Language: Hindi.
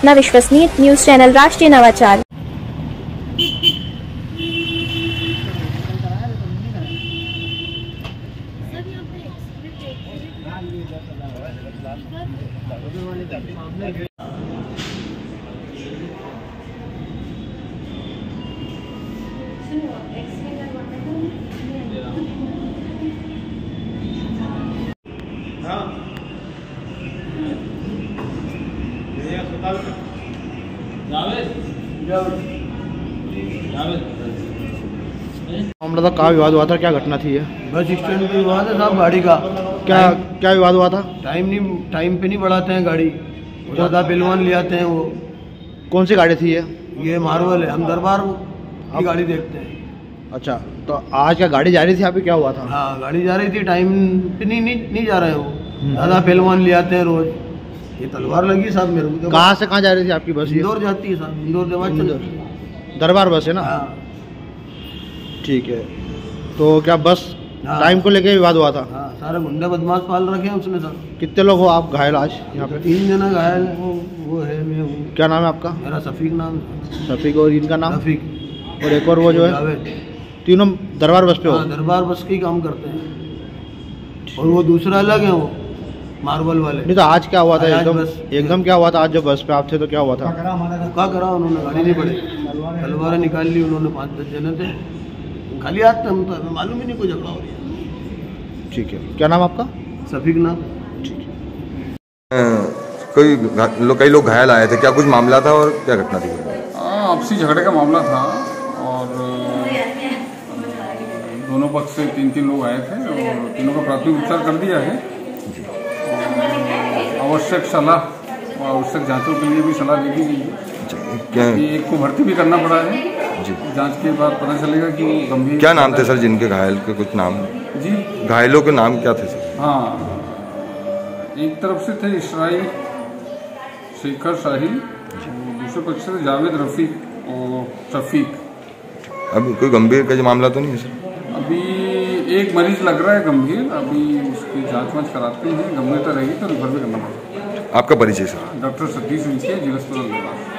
अपना विश्वसनीय न्यूज चैनल राष्ट्रीय नवाचार। मामला था, कहाँ विवाद हुआ था, क्या घटना थी ये? बस स्टैंड पे विवाद है साहब, गाड़ी का। क्या विवाद हुआ था? टाइम पे नहीं बढ़ाते हैं गाड़ी, ज़्यादा बिलवान ले आते हैं वो। कौन सी गाड़ी थी ये? ये मार्वल है, हम दरबार की गाड़ी देखते हैं। अच्छा, तो आज क्या गाड़ी जा रही थी, यहाँ पे क्या हुआ था? हाँ, गाड़ी जा रही थी, टाइम पे नहीं जा रहे वो, ज़्यादा बिलवान ले आते हैं रोज। ये तलवार लगी साहब मेरे को। कहाँ से कहाँ जा रही थी आपकी बस? इंदौर जाती है साहब, इंदौर दरबार बस है ना? हाँ। ठीक है, तो क्या बस टाइम को लेके विवाद हुआ था? हाँ, सारे गुंडे बदमाश पाल रखे हैं उसने सर। कितने लोग हो आप घायल आज यहाँ पे? 3 जना घायल है, वो है, मैं हूँ। क्या नाम है आपका? मेरा शफीक नाम। शफीक, और इनका नाम? रफीक। और एक और वो जो है? तीनों दरबार बस पे हो? हाँ, दरबार बस के ही काम करते हैं। और वो दूसरा अलग है, वो मार्बल वाले। नहीं तो आज क्या हुआ था? आज एकदम क्या हुआ था आज जब बस पे आप थे तो क्या हुआ था? क्या करा उन्होंने, गाड़ी नहीं पड़ी, तलवारें निकाल ली उन्होंने। 5-10 जने थे, खाली हाथ थे, हम तो मालूम ही नहीं कोई झगड़ा हो रहा। ठीक है, क्या नाम आपका? शफीक नाम। कई लोग घायल आए थे, क्या कुछ मामला था और क्या घटना थी? आपसी झगड़े का मामला था और दोनों पक्ष से 3 लोग आए थे और तीनों का प्राथमिक उपचार कर दिया है। आवश्यक सलाह और आवश्यक जांचों के लिए भी सलाह दे दी गई है। एक को भर्ती भी करना पड़ा है जी। जांच के बाद पता चलेगा कि वो गंभीर। क्या नाम थे सर जिनके घायल के? कुछ नाम जी? घायलों के नाम क्या थे सर? हाँ, एक तरफ से थे इसराइल शेखर साहिल, दूसरे पक्ष से जावेद रफीक और शफीक। अभी कोई गंभीर का मामला तो नहीं है सर? अभी एक मरीज लग रहा है गंभीर, अभी उसकी जांच वाँच कराते हैं, गंभीरता रहेगी तो रिफर भी करना पड़ेगा। आपका परिचय सर? डॉक्टर सतीश विखे, जिला अस्पताल।